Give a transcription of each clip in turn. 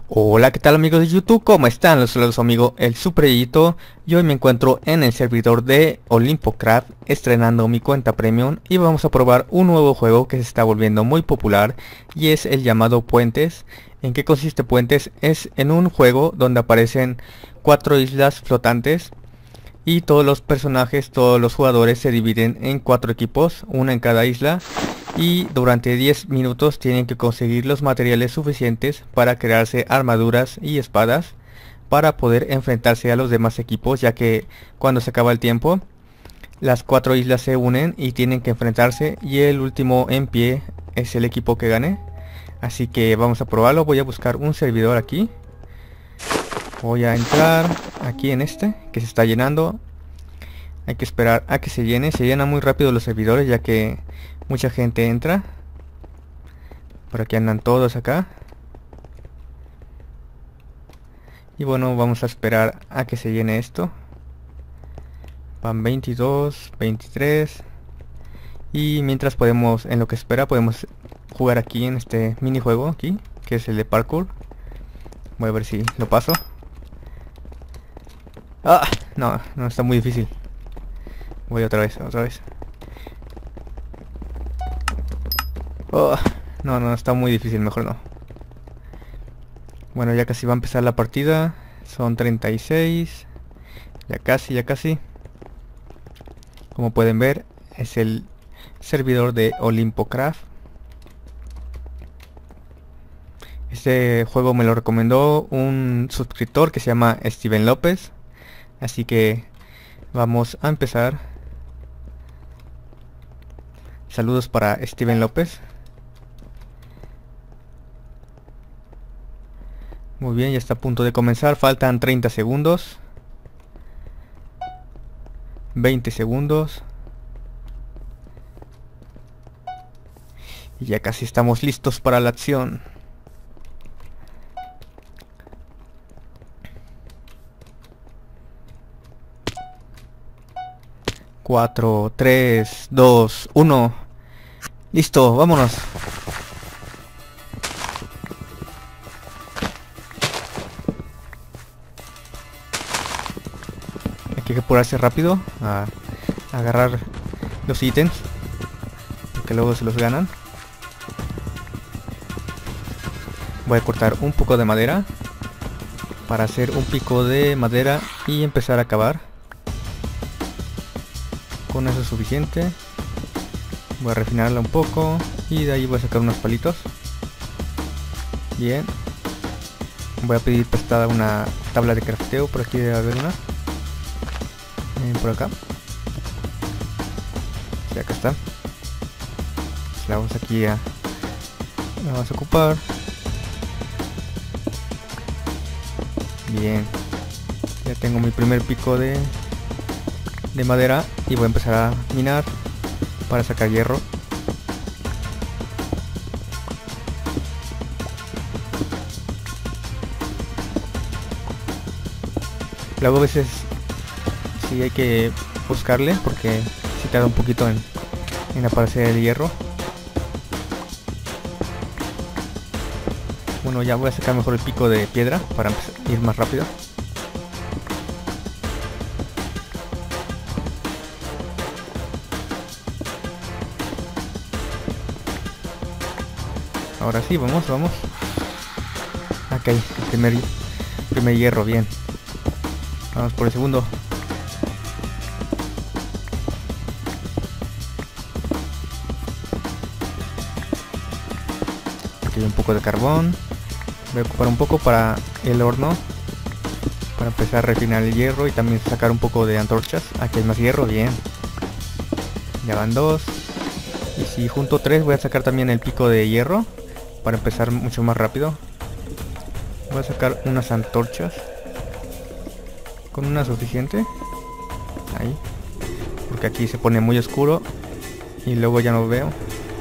Hola, ¿qué tal amigos de YouTube? ¿Cómo están? Los saludos su amigo el Superito. Y hoy me encuentro en el servidor de Olympocraft estrenando mi cuenta premium y vamos a probar un nuevo juego que se está volviendo muy popular y es el llamado Puentes. ¿En qué consiste Puentes? Es en un juego donde aparecen 4 islas flotantes y todos los personajes, todos los jugadores se dividen en 4 equipos, una en cada isla, y durante 10 minutos tienen que conseguir los materiales suficientes para crearse armaduras y espadas para poder enfrentarse a los demás equipos, ya que cuando se acaba el tiempo las 4 islas se unen y tienen que enfrentarse y el último en pie es el equipo que gane. Así que vamos a probarlo. Voy a buscar un servidor aquí. Voy a entrar aquí en este que se está llenando. Hay que esperar a que se llene. Se llenan muy rápido los servidores ya que mucha gente entra. Por aquí andan todos acá. Y bueno, vamos a esperar a que se llene esto. Van 22, 23. Y mientras podemos, en lo que espera, podemos jugar aquí en este minijuego aquí, que es el de parkour. Voy a ver si lo paso. Ah, no, está muy difícil. Voy otra vez. Oh, no, está muy difícil, mejor no. Bueno, ya casi va a empezar la partida. Son 36. Ya casi. Como pueden ver, es el servidor de Olympocraft. Este juego me lo recomendó un suscriptor que se llama Steven López. Así que vamos a empezar. Saludos para Steven López. Muy bien, ya está a punto de comenzar. Faltan 30 segundos. 20 segundos. Y ya casi estamos listos para la acción. Cuatro, 3, 2, 1. Listo, vámonos. Hay que apurarse rápido a agarrar los ítems, porque luego se los ganan. Voy a cortar un poco de madera para hacer un pico de madera y empezar a cavar. Con eso es suficiente. Voy a refinarla un poco y de ahí voy a sacar unos palitos. Bien. Voy a pedir prestada una tabla de crafteo. Por aquí debe haber una. Por acá. Sí, acá está. La vamos aquí a... La vamos a ocupar. Bien. Ya tengo mi primer pico de madera y voy a empezar a minar para sacar hierro. Luego a veces sí hay que buscarle porque sí tarda un poquito en aparecer el hierro. Bueno, ya voy a sacar mejor el pico de piedra para ir más rápido. Ahora sí, vamos. Acá hay el primer hierro, bien. Vamos por el segundo. Aquí hay un poco de carbón. Voy a ocupar un poco para el horno, para empezar a refinar el hierro y también sacar un poco de antorchas. Aquí hay más hierro, bien. Ya van 2. Y si junto 3 voy a sacar también el pico de hierro para empezar mucho más rápido. Voy a sacar unas antorchas. Con una suficiente. Ahí. Porque aquí se pone muy oscuro y luego ya no veo.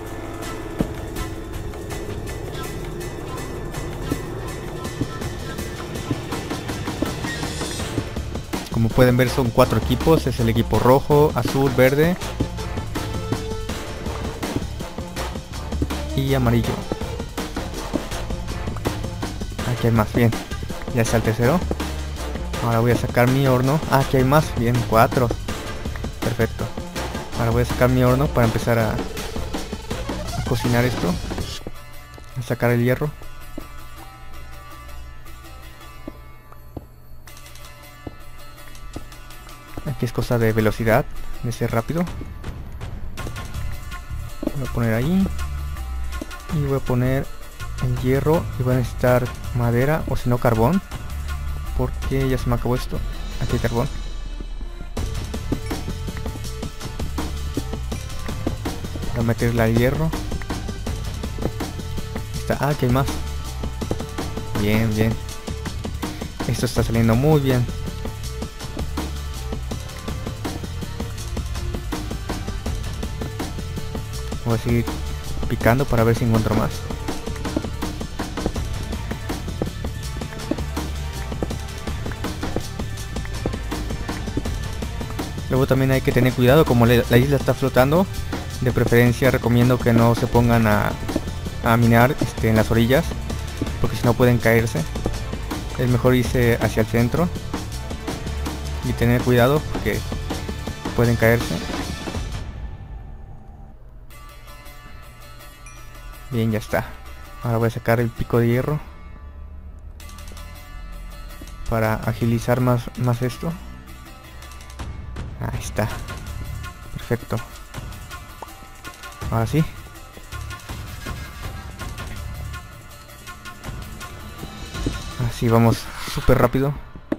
Como pueden ver son 4 equipos. Es el equipo rojo, azul, verde y amarillo. Aquí hay más, bien. Ya está el tercero. Ahora voy a sacar mi horno. Ah, aquí hay más, bien, 4. Perfecto. Ahora voy a sacar mi horno para empezar a cocinar esto. A sacar el hierro. Aquí es cosa de velocidad, de ser rápido. Voy a poner ahí. Y voy a poner el hierro. Y voy a necesitar madera o si no carbón. Porque ya se me acabó esto. Aquí hay carbón. Voy a meterle al hierro. Está. Ah, aquí hay más. Bien, bien. Esto está saliendo muy bien. Voy a seguir picando para ver si encuentro más. Luego también hay que tener cuidado, como la isla está flotando. De preferencia recomiendo que no se pongan a minar en las orillas, porque si no pueden caerse. Es mejor irse hacia el centro y tener cuidado porque pueden caerse. Bien, ya está. Ahora voy a sacar el pico de hierro para agilizar más esto. Ahí está. Perfecto. Ahora sí. Así vamos súper rápido.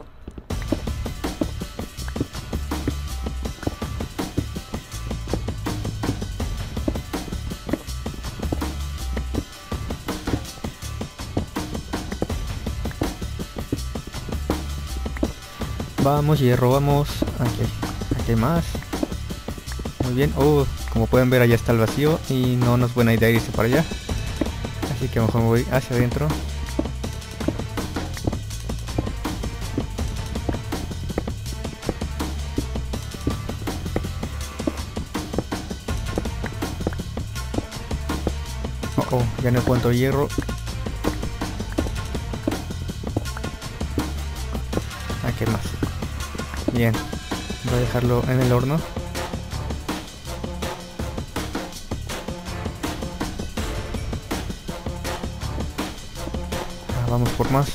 Vamos, hierro, vamos. Aquí hay más. Muy bien. Como pueden ver, allá está el vacío y no nos es buena idea irse para allá. Así que mejor me voy hacia adentro. Ya no encuentro hierro. Aquí hay más. Bien. Voy a dejarlo en el horno. Vamos por más.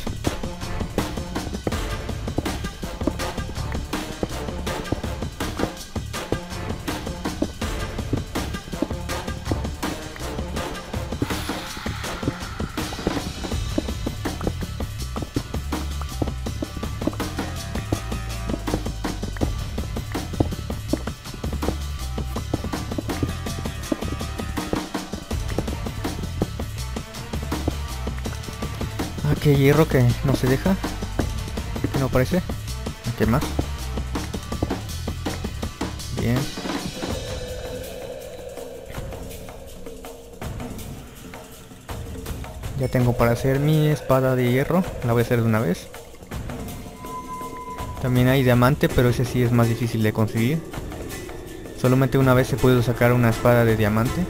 Aquí hay hierro que no se deja. Que no aparece. Aquí hay más. Bien. Ya tengo para hacer mi espada de hierro. La voy a hacer de una vez. También hay diamante, pero ese sí es más difícil de conseguir. Solamente una vez se puede sacar una espada de diamante.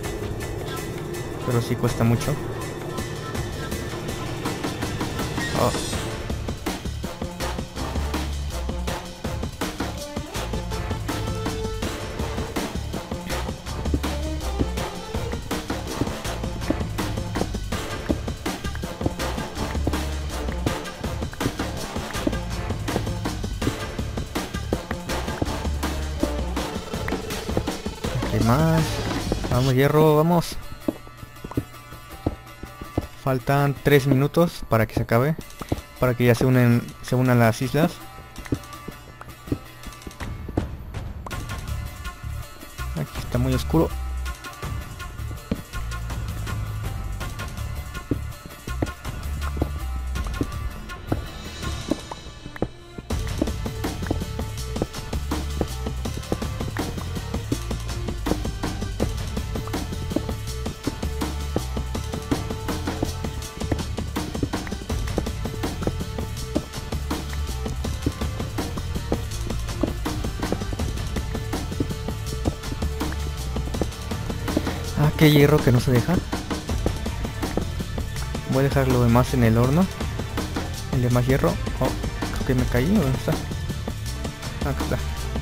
Pero sí cuesta mucho. Oh. Aquí más. Vamos, hierro, vamos. Faltan 3 minutos para que se acabe. Para que ya se unan las islas. Aquí está muy oscuro. Ah, qué hierro que no se deja. Voy a dejar lo demás en el horno. El de más hierro. Oh, creo que me caí. ¿Dónde está? Acá está.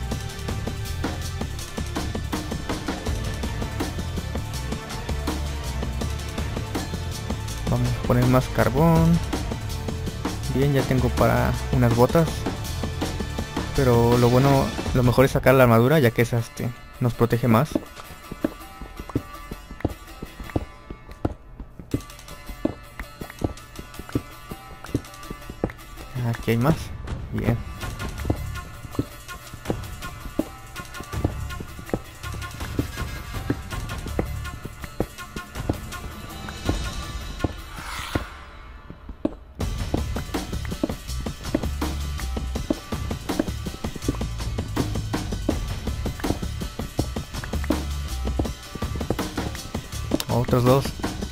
Vamos a poner más carbón. Bien, ya tengo para unas botas. Pero lo mejor es sacar la armadura, ya que esa nos protege más. Aquí hay más. Bien. Otros dos.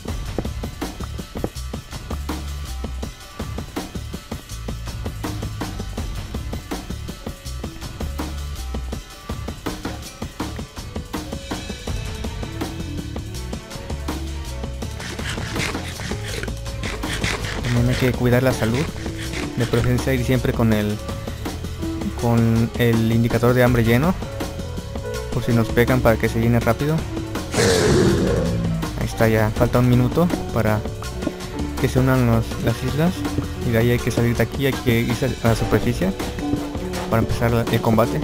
También hay que cuidar la salud. De preferencia ir siempre con el indicador de hambre lleno. Por si nos pegan, para que se llene rápido. Ahí está, ya falta un minuto para que se unan las islas. Y de ahí hay que salir de aquí, hay que irse a la superficie para empezar el combate.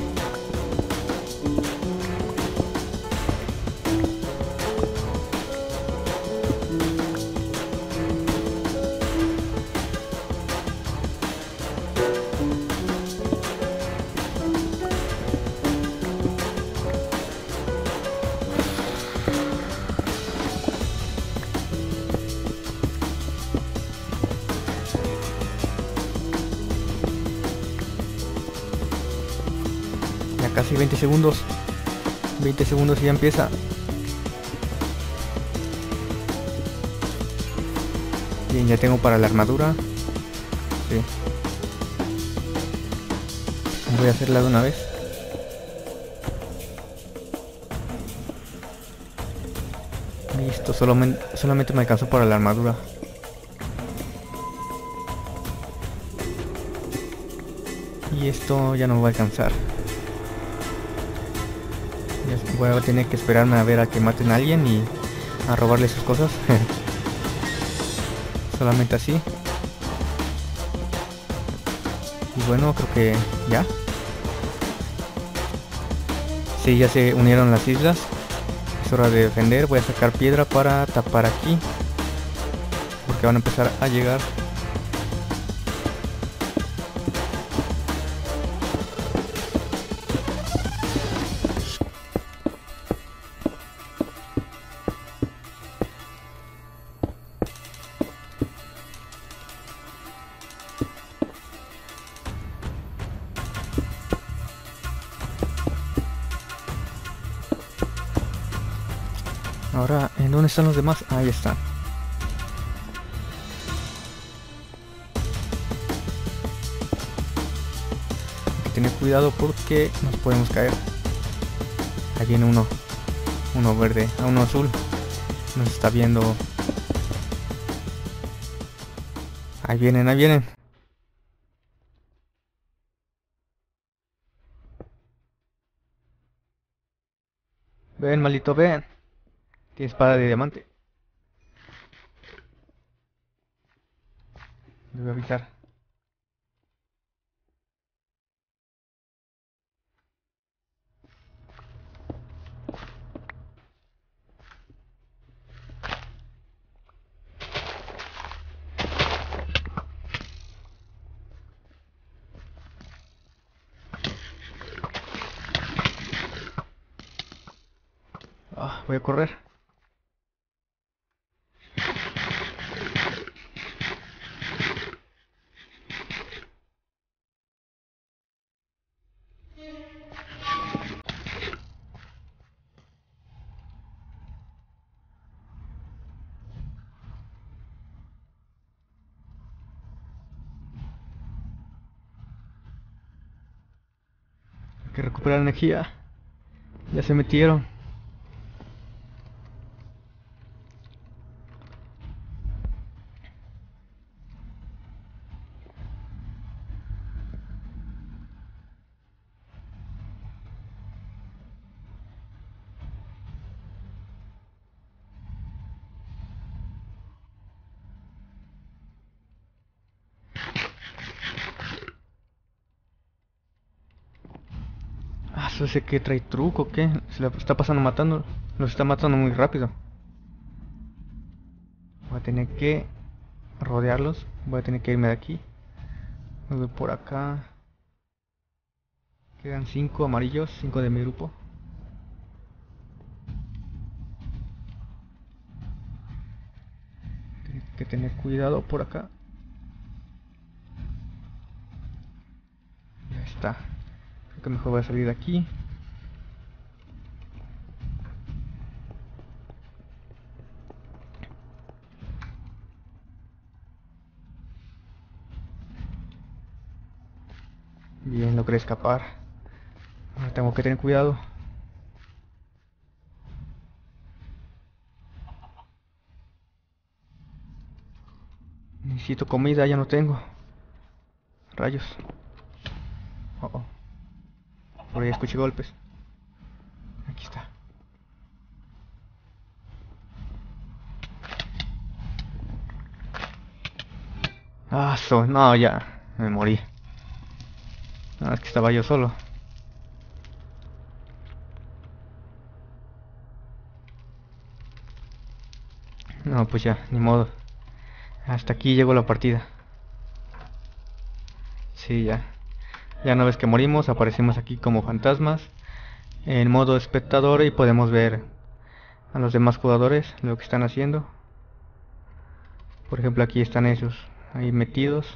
Casi 20 segundos. 20 segundos y ya empieza. Bien, ya tengo para la armadura. Sí. Voy a hacerla de una vez. Listo, solamente me alcanzó para la armadura. Y esto ya no me va a alcanzar. Voy a tener que esperarme a ver a que maten a alguien y a robarle sus cosas. Solamente así. Y bueno, creo que ya. Sí, ya se unieron las islas. Es hora de defender. Voy a sacar piedra para tapar aquí, porque van a empezar a llegar. Ahora, ¿en dónde están los demás? Ahí están. Hay que tener cuidado porque nos podemos caer. Ahí viene uno. Uno verde, a uno azul. Nos está viendo. Ahí vienen, ahí vienen. Ven, malito, ven. Tiene espada de diamante. Le voy a avisar. Voy a correr. Hay que recuperar energía. Ya se metieron. Eso sé que trae truco, ¿qué? Se la está pasando matando. Los está matando muy rápido. Voy a tener que rodearlos. Voy a tener que irme de aquí. Me voy por acá. Quedan 5 amarillos, 5 de mi grupo. Tengo que tener cuidado por acá. Ya está. Creo que mejor voy a salir de aquí. Bien, logré escapar. Ahora tengo que tener cuidado. Necesito comida, ya no tengo. Rayos. Oh, oh. Por ahí escuché golpes. Aquí está. Ah, no, ya. Me morí. No, es que estaba yo solo. No, pues ya, ni modo. Hasta aquí llegó la partida. Sí, ya. Ya una vez que morimos, aparecemos aquí como fantasmas en modo espectador y podemos ver a los demás jugadores lo que están haciendo. Por ejemplo, aquí están esos ahí metidos.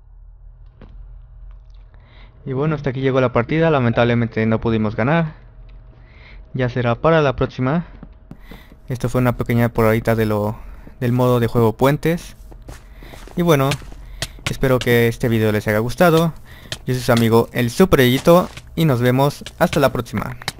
Y bueno, hasta aquí llegó la partida. Lamentablemente no pudimos ganar. Ya será para la próxima. Esto fue una pequeña probadita del modo de juego Puentes. Y bueno, espero que este video les haya gustado. Yo soy su amigo el Super Yeyito y nos vemos hasta la próxima.